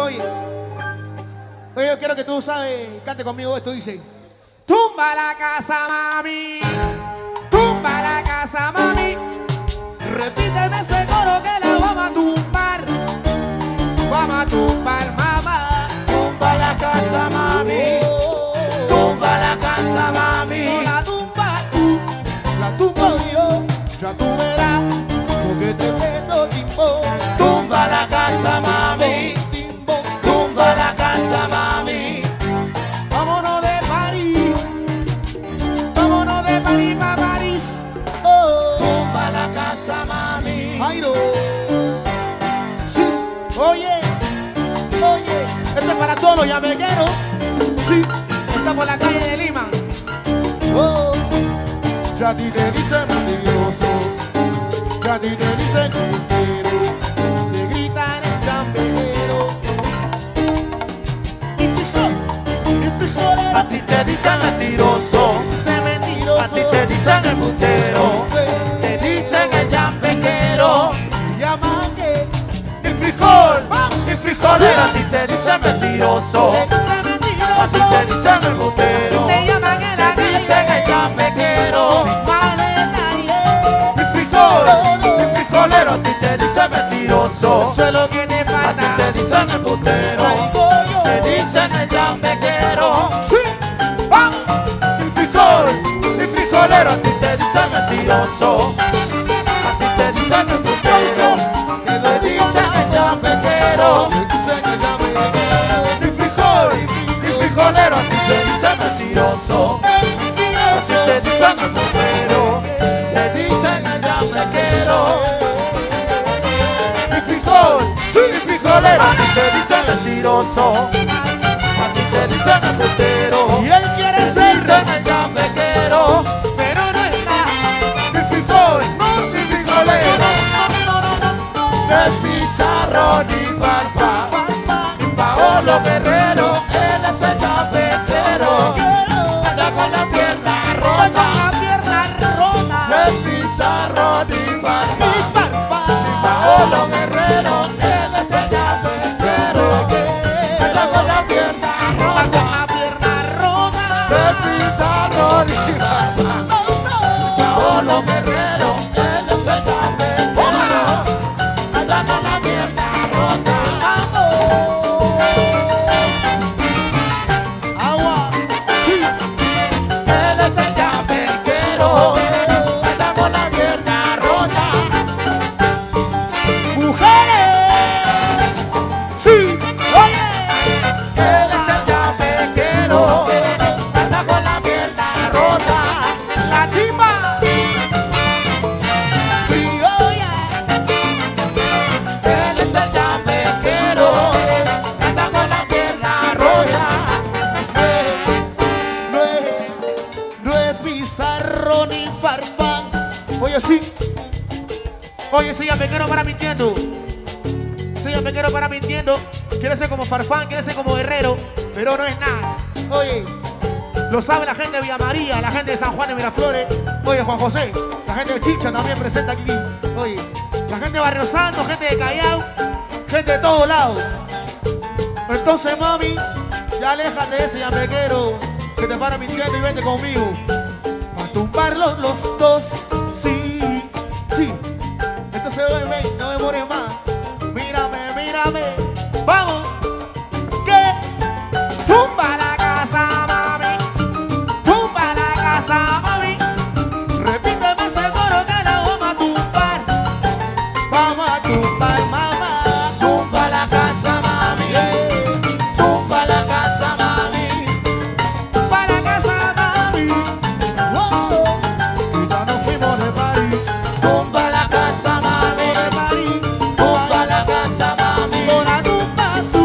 Oye, yo quiero que tú sabes, cante conmigo esto, dice. Tumba la casa, mami. Tumba la casa, mami. Repíteme ese coro que la vamos a tumbar. Vamos a tumbar, mamá. Tumba la casa, mami. Tumba la casa, mami. No la tumba tú, la tumbo yo. Ya tú verás, porque te tengo timbo. Tumba la casa, mami. Timbo. Tumba la casa, mami. Vámonos de París. Vámonos de París para París. Oh. Tumba la casa, mami. Jairo. Sí, oye, oye. Esto es para todos los llamegueros. Sí, está por la calle de Lima. Oh. Ya a ti te dicen mentiroso. Ya a ti te dicen embustero. Te gritan el llameguero. Y frijolero. A ti te dicen mentiroso. Dice mentiroso. A ti te dicen el butero. Te dicen el llambequero. Llaman que Y frijolero. A ti te dicen mentiroso. te dice mentiroso. A ti te dicen el butero. Te llaman en la Te dicen el calle. llambequero. Vale nadie. Y frijolero. A ti te dicen mentiroso. Eso es lo que te A ti falta. te dicen el butero. Ay, pollo. Te dicen el lambequero. Sí. Vamos. Y frijolero. A ti te dicen mentiroso. A ti te dicen el butero. Te dicen el lambequero. Te dicen que ya me Y frijolero. A ti te dicen mentiroso. A ti te dicen el butero. Te dicen el lambequero. Y frijolero. A ti te dicen mentiroso. A ti te dicen el butero. Y él quiere Te ser, dicen el lambequero. pero no está. Y frijolero. No es pizarro ni barba. Ni Paolo Guerrero. Él es el lambequero. Anda con la pierna rota. La pierna rota. No es pizarro ni barba. Ni Paolo Guerrero. Él es el lambequero. Anda con la pierna rota. La pierna rota. No es pizarro ni barba. Paolo Guerrero, él es el llambetero. Anda con la pierna rota. Agua. Sí. Él es el llambetero. Anda con la pierna rota. Mujeres. Sí. Oye. Él es el llambetero. Anda con la pierna rota. La timba. Sí, oye. Él es el llambetero. Anda con la pierna rota. No es pizarro ni farfán. Oye, sí. Oye, sí, ya me quiero para mintiendo. Sí, ya me quiero para mintiendo. Quiere ser como Farfán, quiere ser como Guerrero, pero no es nada. Oye, lo sabe la gente de Villa María, la gente de San Juan de Miraflores. Oye, Juan José, la gente de Chicha también presenta aquí. Oye, la gente de Barrio Santo, gente de Callao, gente de todos lados. Entonces, mami, ya aléjate de ese llambequero que te para mintiendo y vente conmigo. Para tumbarlos los dos, sí, sí. Entonces, ven, no demores más. Mírame, mírame. Vamos. ¿Qué? Tumba la casa, mami. Tumba la casa, mami. Repíteme ese coro que la vamos a tumbar. Vamos a tumbar, mamá. Tumba la casa, mami. Tumba la casa, mami. Tumba la casa, mami. Wow. Y ya nos fuimos de París. Tumba la casa, mami. De París. Tumba la casa, mami. Con la tumba,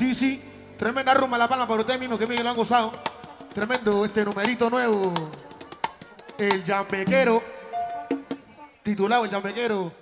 Sí, sí. Tremenda rumba La Palma para ustedes mismos que bien lo han gozado. Tremendo este numerito nuevo. El Jambequero. Titulado El Jambequero.